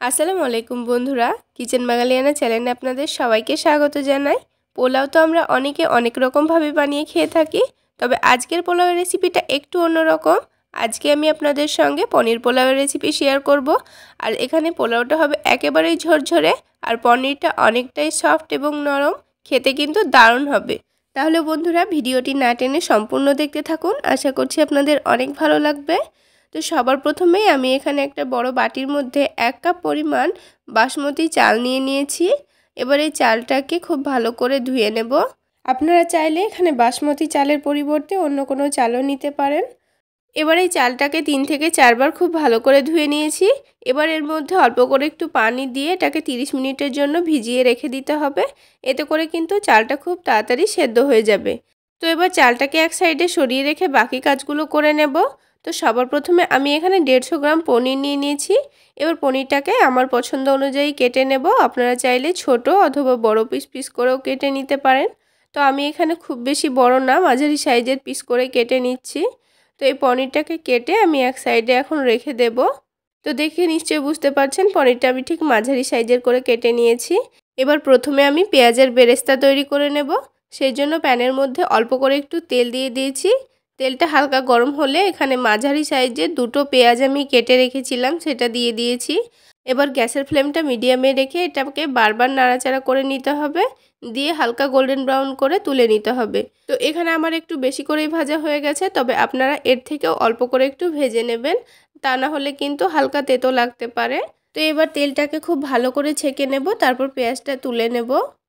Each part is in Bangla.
আসসালামু আলাইকুম বন্ধুরা, কিচেন বাঙালিয়ানা চ্যানেলে আপনাদের সবাইকে স্বাগত জানাই। পোলাও তো আমরা অনেকে অনেক রকমভাবে বানিয়ে খেয়ে থাকি, তবে আজকের পোলাওয়ের রেসিপিটা একটু অন্যরকম। আজকে আমি আপনাদের সঙ্গে পনির পোলাওয়ের রেসিপি শেয়ার করব। আর এখানে পোলাওটা হবে একেবারেই ঝরঝরে, আর পনিরটা অনেকটাই সফট এবং নরম, খেতে কিন্তু দারুণ হবে। তাহলে বন্ধুরা ভিডিওটি না টেনে সম্পূর্ণ দেখতে থাকুন, আশা করছি আপনাদের অনেক ভালো লাগবে। তো সবার প্রথমেই আমি এখানে একটা বড় বাটির মধ্যে 1 কাপ পরিমাণ বাসমতি চাল নিয়ে নিয়েছি। এবার এই চালটাকে খুব ভালো করে ধুয়ে নেব। আপনারা চাইলে এখানে বাসমতি চালের পরিবর্তে অন্য কোনো চালও নিতে পারেন। এবার এই চালটাকে 3 থেকে 4 বার খুব ভালো করে ধুয়ে নিয়েছি। এবার এর মধ্যে অল্প করে একটু পানি দিয়ে এটাকে 30 মিনিটের জন্য ভিজিয়ে রেখে দিতে হবে। এতে করে কিন্তু চালটা খুব তাড়াতাড়ি সেদ্ধ হয়ে যাবে। তো এবার চালটাকে এক সাইডে সরিয়ে রেখে বাকি কাজগুলো করে নেব। তো সবার প্রথমে আমি এখানে 150 গ্রাম পনির নিয়ে নিয়েছি। এবার পনিরটাকে আমার পছন্দ অনুযায়ী কেটে নেব। আপনারা চাইলে ছোট অথবা বড় পিস পিস করেও কেটে নিতে পারেন। তো আমি এখানে খুব বেশি বড় না, মাঝারি সাইজের পিস করে কেটে নিচ্ছি। তো এই পনিরটাকে কেটে আমি এক সাইডে এখন রেখে দেব। তো দেখে নিশ্চয়ই বুঝতে পারছেন পনিরটা আমি ঠিক মাঝারি সাইজের করে কেটে নিয়েছি। এবার প্রথমে আমি পেঁয়াজের বেরেস্তা তৈরি করে নেব। সেই জন্য প্যানের মধ্যে অল্প করে একটু তেল দিয়ে দিয়েছি। তেলটা হালকা গরম হলে এখানে মাঝারি সাইজের 2টো পেঁয়াজ আমি কেটে রেখেছিলাম সেটা দিয়ে দিয়েছি। এবার গ্যাসের ফ্লেমটা মিডিয়ামে রেখে এটাকে বারবার নাড়াচাড়া করে নিতে হবে, দিয়ে হালকা গোল্ডেন ব্রাউন করে তুলে নিতে হবে। তো এখানে আমার একটু বেশি করেই ভাজা হয়ে গেছে, তবে আপনারা এর থেকেও অল্প করে একটু ভেজে নেবেন, তা না হলে কিন্তু হালকা তেতো লাগতে পারে। তো এবার তেলটাকে খুব ভালো করে ছেঁকে নেব, তারপর পেঁয়াজটা তুলে নেব।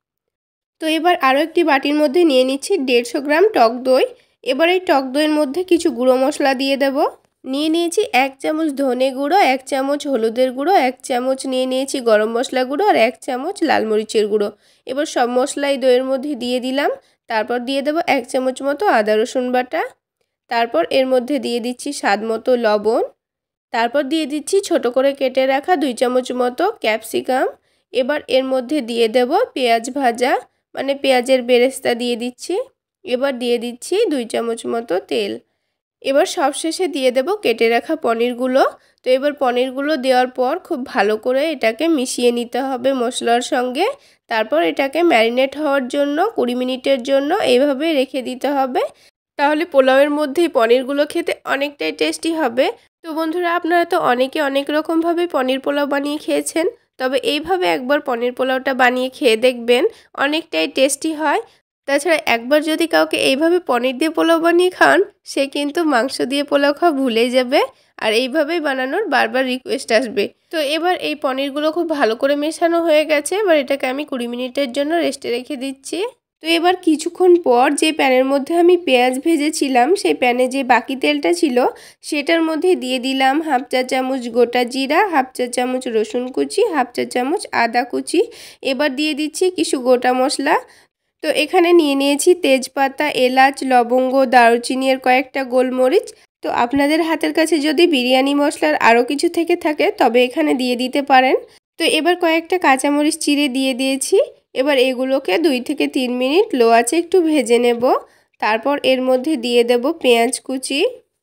তো এবার আরও একটি বাটির মধ্যে নিয়ে নিচ্ছি 150 গ্রাম টক দই। এবার এই টক দইয়ের মধ্যে কিছু গুঁড়ো মশলা দিয়ে দেব। নিয়ে নিয়েছি 1 চামচ ধনে গুঁড়ো, 1 চামচ হলুদের গুঁড়ো, 1 চামচ নিয়ে নিয়েছি গরম মশলা গুঁড়ো আর 1 চামচ লাল মরিচের গুঁড়ো। এবার সব মশলাই দইয়ের মধ্যে দিয়ে দিলাম। তারপর দিয়ে দেব 1 চামচ মতো আদা রসুন বাটা। তারপর এর মধ্যে দিয়ে দিচ্ছি স্বাদ মতো লবণ। তারপর দিয়ে দিচ্ছি ছোট করে কেটে রাখা 2 চামচ মতো ক্যাপসিকাম। এবার এর মধ্যে দিয়ে দেব পেঁয়াজ ভাজা, মানে পেঁয়াজের বেরেস্তা দিয়ে দিচ্ছি। এবার দিয়ে দিচ্ছি 2 চামচ মতো তেল। এবার সবশেষে দিয়ে দেব কেটে রাখা পনিরগুলো। তো এবার পনিরগুলো দেওয়ার পর খুব ভালো করে এটাকে মিশিয়ে নিতে হবে মশলার সঙ্গে। তারপর এটাকে ম্যারিনেট হওয়ার জন্য 20 মিনিটের জন্য এইভাবে রেখে দিতে হবে। তাহলে পোলাওয়ের মধ্যেই পনিরগুলো খেতে অনেকটাই টেস্টি হবে। তো বন্ধুরা, আপনারা তো অনেকে অনেক রকমভাবে পনির পোলাও বানিয়ে খেয়েছেন, তবে এইভাবে একবার পনির পোলাওটা বানিয়ে খেয়ে দেখবেন, অনেকটাই টেস্টি হয়। তাছাড়া একবার যদি কাউকে এইভাবে পনির দিয়ে পোলাও বানিয়ে খান, সে কিন্তু মাংস দিয়ে পোলাও খাওয়া ভুলেই যাবে, আর এইভাবেই বানানোর বারবার রিকোয়েস্ট আসবে। তো এবার এই পনিরগুলো খুব ভালো করে মেশানো হয়ে গেছে। এবার এটাকে আমি 20 মিনিটের জন্য রেস্টে রেখে দিচ্ছি। তো এবার কিছুক্ষণ পর যে প্যানের মধ্যে আমি পেঁয়াজ ভেজেছিলাম, সেই প্যানে যে বাকি তেলটা ছিল সেটার মধ্যে দিয়ে দিলাম 1/2 চা চামচ গোটা জিরা, 1/2 চা চামচ রসুন কুচি, 1/2 চা চামচ আদা কুচি। এবার দিয়ে দিচ্ছি কিছু গোটা মশলা। তো এখানে নিয়ে নিয়েছি তেজপাতা, এলাচ, লবঙ্গ, দারুচিনি আর কয়েকটা গোলমরিচ। তো আপনাদের হাতের কাছে যদি বিরিয়ানি মশলার আরও কিছু থেকে থাকে তবে এখানে দিয়ে দিতে পারেন। তো এবার কয়েকটা কাঁচামরিচ চিড়ে দিয়ে দিয়েছি। এবার এগুলোকে 2 থেকে 3 মিনিট লো আঁচে একটু ভেজে নেব। তারপর এর মধ্যে দিয়ে দেব পেঁয়াজ কুচি।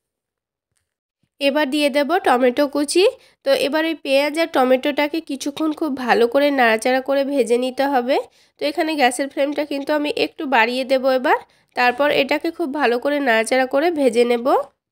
এবার দিয়ে দেব টমেটো কুচি। তো এবার ওই পেঁয়াজ আর টমেটোটাকে কিছুক্ষণ খুব ভালো করে নাড়াচাড়া করে ভেজে নিতে হবে। তো এখানে গ্যাসের ফ্লেমটা কিন্তু আমি একটু বাড়িয়ে দেব এবার। তারপর এটাকে খুব ভালো করে নাড়াচাড়া করে ভেজে নেব।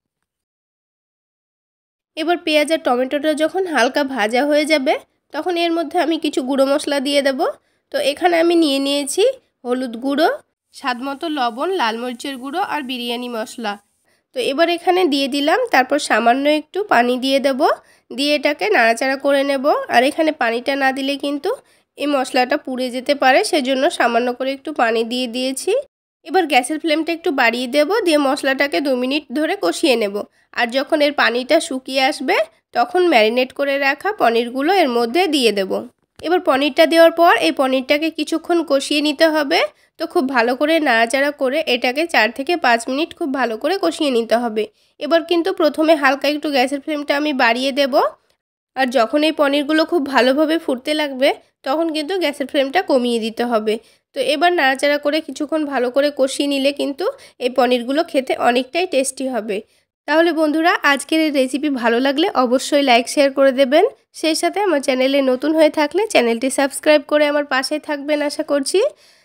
এবার পেঁয়াজ আর টমেটোটা যখন হালকা ভাজা হয়ে যাবে, তখন এর মধ্যে আমি কিছু গুঁড়ো মশলা দিয়ে দেব। তো এখানে আমি নিয়ে নিয়েছি হলুদ গুঁড়ো, স্বাদমতো লবণ, লাল মরিচের গুঁড়ো আর বিরিয়ানি মশলা। তো এবার এখানে দিয়ে দিলাম। তারপর সামান্য একটু পানি দিয়ে দেব, দিয়ে এটাকে নাড়াচাড়া করে নেব। আর এখানে পানিটা না দিলে কিন্তু এই মশলাটা পুড়ে যেতে পারে, সেজন্য সামান্য করে একটু পানি দিয়ে দিয়েছি। এবার গ্যাসের ফ্লেমটা একটু বাড়িয়ে দেব, দিয়ে মশলাটাকে 2 মিনিট ধরে কষিয়ে নেব। আর যখন এর পানিটা শুকিয়ে আসবে, তখন ম্যারিনেট করে রাখা পনিরগুলো এর মধ্যে দিয়ে দেব। এবার পনিরটা দেওয়ার পর এই পনিরটাকে কিছুক্ষণ কষিয়ে নিতে হবে। তো খুব ভালো করে নাড়াচাড়া করে এটাকে 4 থেকে 5 মিনিট খুব ভালো করে কষিয়ে নিতে হবে। এবার কিন্তু প্রথমে হালকা একটু গ্যাসের ফ্লেমটা আমি বাড়িয়ে দেব। আর যখন এই পনিরগুলো খুব ভালোভাবে ফুটতে লাগবে, তখন কিন্তু গ্যাসের ফ্লেমটা কমিয়ে দিতে হবে। তো এবার নাড়াচাড়া করে কিছুক্ষণ ভালো করে কষিয়ে নিলে কিন্তু এই পনিরগুলো খেতে অনেকটাই টেস্টি হবে। তাহলে বন্ধুরা আজকের এই রেসিপি ভালো লাগলে অবশ্যই লাইক শেয়ার করে দেবেন। সেই সাথে আমার চ্যানেলে নতুন হয়ে থাকলে চ্যানেলটি সাবস্ক্রাইব করে আমার পাশে থাকবেন আশা করছি।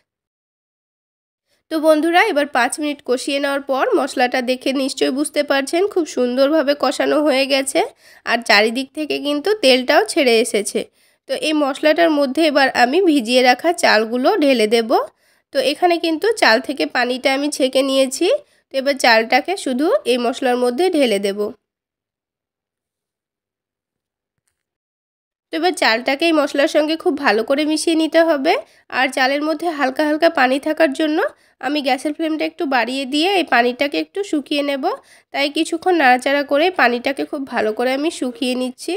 তো বন্ধুরা এবার 5 মিনিট কষিয়ে নেওয়ার পর মশলাটা দেখে নিশ্চয়ই বুঝতে পারছেন খুব সুন্দরভাবে কষানো হয়ে গেছে আর চারিদিক থেকে কিন্তু তেলটাও ছেড়ে এসেছে। তো এই মশলাটার মধ্যে এবার আমি ভিজিয়ে রাখা চালগুলো ঢেলে দেব। তো এখানে কিন্তু চাল থেকে পানিটা আমি ছেঁকে নিয়েছি। তো এবার চালটাকে শুধু এই মশলার মধ্যে ঢেলে দেব। তো এবার চালটাকে এই মশলার সঙ্গে খুব ভালো করে মিশিয়ে নিতে হবে। আর চালের মধ্যে হালকা হালকা পানি থাকার জন্য আমি গ্যাসের ফ্লেমটা একটু বাড়িয়ে দিয়ে এই পানিটাকে একটু শুকিয়ে নেব। তাই কিছুক্ষণ নাড়াচাড়া করে পানিটাকে খুব ভালো করে আমি শুকিয়ে নিচ্ছি।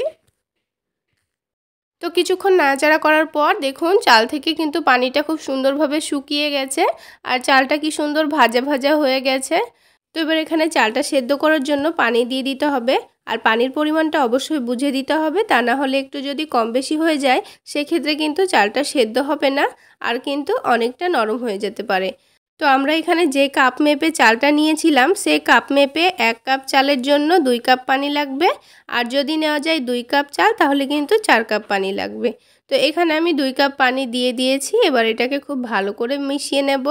তো কিছুক্ষণ নাড়াচাড়া করার পর দেখুন চাল থেকে কিন্তু পানিটা খুব সুন্দরভাবে শুকিয়ে গেছে আর চালটা কি সুন্দর ভাজা ভাজা হয়ে গেছে। তো এবার এখানে চালটা সেদ্ধ করার জন্য পানি দিয়ে দিতে হবে আর পানির পরিমাণটা অবশ্যই বুঝে দিতে হবে, তা না হলে একটু যদি কম বেশি হয়ে যায় সেক্ষেত্রে কিন্তু চালটা সেদ্ধ হবে না আর কিন্তু অনেকটা নরম হয়ে যেতে পারে। তো আমরা এখানে যে কাপ মেপে চালটা নিয়েছিলাম সেই কাপ মেপে 1 কাপ চালের জন্য 2 কাপ পানি লাগবে আর যদি নেওয়া যায় 2 কাপ চাল তাহলে কিন্তু 4 কাপ পানি লাগবে। তো এখানে আমি 2 কাপ পানি দিয়ে দিয়েছি। এবার এটাকে খুব ভালো করে মিশিয়ে নেব।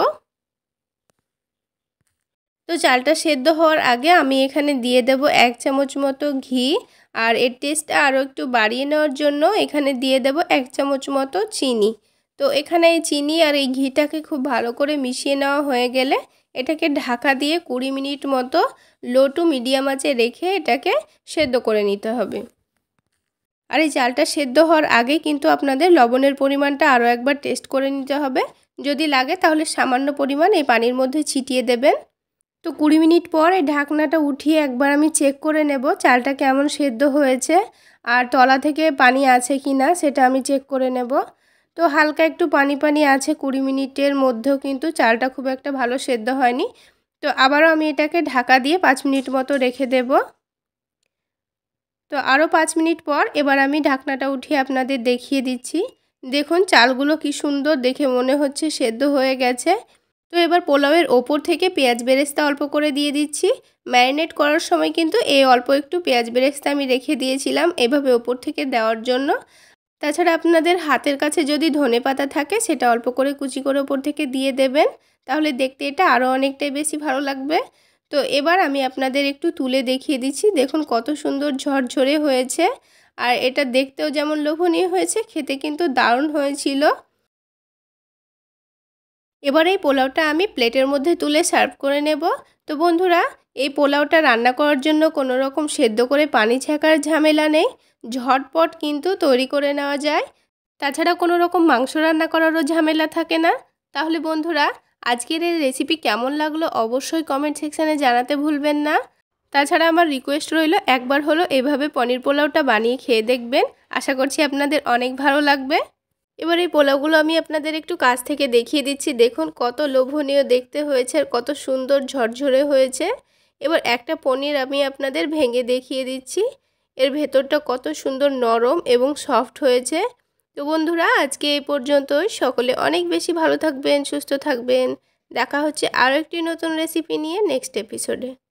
তো চালটা সেদ্ধ হওয়ার আগে আমি এখানে দিয়ে দেব 1 চামচ মতো ঘি আর এর টেস্টটা আরও একটু বাড়িয়ে নেওয়ার জন্য এখানে দিয়ে দেব 1 চামচ মতো চিনি। তো এখানে এই চিনি আর এই ঘিটাকে খুব ভালো করে মিশিয়ে নেওয়া হয়ে গেলে এটাকে ঢাকা দিয়ে 20 মিনিট মতো লো টু মিডিয়াম আঁচে রেখে এটাকে সেদ্ধ করে নিতে হবে। আর এই চালটা সেদ্ধ হওয়ার আগে কিন্তু আপনাদের লবণের পরিমাণটা আরও একবার টেস্ট করে নিতে হবে। যদি লাগে তাহলে সামান্য পরিমাণ এই পানির মধ্যে ছিটিয়ে দেবেন। তো 20 মিনিট পর এই ঢাকনাটা উঠিয়ে একবার আমি চেক করে নেব চালটা কেমন সেদ্ধ হয়েছে আর তলা থেকে পানি আছে কি না সেটা আমি চেক করে নেব। তো হালকা একটু পানি পানি আছে 20 মিনিটের মধ্যেও কিন্তু চালটা খুব একটা ভালো সেদ্ধ হয়নি। তো আবারও আমি এটাকে ঢাকা দিয়ে 5 মিনিট মতো রেখে দেব। তো আরও 5 মিনিট পর এবার আমি ঢাকনাটা উঠিয়ে আপনাদের দেখিয়ে দিচ্ছি। দেখুন চালগুলো কি সুন্দর দেখে মনে হচ্ছে সেদ্ধ হয়ে গেছে। তো এবার পোলাওয়ের ওপর থেকে পেঁয়াজ বেরেস্তা অল্প করে দিয়ে দিচ্ছি। ম্যারিনেট করার সময় কিন্তু এই অল্প একটু পেঁয়াজ বেরেস্তা আমি রেখে দিয়েছিলাম এভাবে ওপর থেকে দেওয়ার জন্য। তাছাড়া আপনাদের হাতের কাছে যদি ধনেপাতা থাকে সেটা অল্প করে কুচি করে ওপর থেকে দিয়ে দেবেন, তাহলে দেখতে এটা আরও অনেকটাই বেশি ভালো লাগবে। তো এবার আমি আপনাদের একটু তুলে দেখিয়ে দিচ্ছি। দেখুন কত সুন্দর ঝরঝরে হয়েছে আর এটা দেখতেও যেমন লোভনীয় হয়েছে, খেতে কিন্তু দারুণ হয়েছিল। এবার এই পোলাওটা আমি প্লেটের মধ্যে তুলে সার্ভ করে নেব। তো বন্ধুরা এই পোলাওটা রান্না করার জন্য কোনো রকম সেদ্ধ করে পানি ছাকার ঝামেলা নেই, ঝটপট কিন্তু তৈরি করে নেওয়া যায়। তাছাড়া কোনো রকম মাংস রান্না করারও ঝামেলা থাকে না। তাহলে বন্ধুরা আজকের এই রেসিপি কেমন লাগলো অবশ্যই কমেন্ট সেকশানে জানাতে ভুলবেন না। তাছাড়া আমার রিকোয়েস্ট রইল একবার হলো এভাবে পনির পোলাওটা বানিয়ে খেয়ে দেখবেন, আশা করছি আপনাদের অনেক ভালো লাগবে। এবার এই পোলাওগুলো আমি আপনাদের একটু কাছ থেকে দেখিয়ে দিচ্ছি। দেখুন কত লোভনীয় দেখতে হয়েছে আর কত সুন্দর ঝরঝরে হয়েছে। এবার একটা পনির আমি আপনাদের ভেঙে দেখিয়ে দিচ্ছি। এর ভেতরটা কত সুন্দর নরম এবং সফট হয়েছে। তো বন্ধুরা আজকে এই পর্যন্তই। সকলে অনেক বেশি ভালো থাকবেন, সুস্থ থাকবেন। দেখা হচ্ছে আরও একটি নতুন রেসিপি নিয়ে নেক্সট এপিসোডে।